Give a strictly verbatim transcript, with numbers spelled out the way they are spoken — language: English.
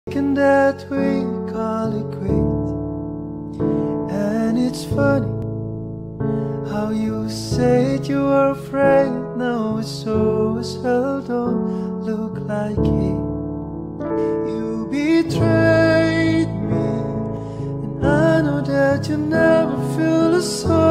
And that we call it quits. And it's funny how you said you were afraid. Now it's so as hell, don't look like it. You betrayed me, and I know that you never feel the sorrow.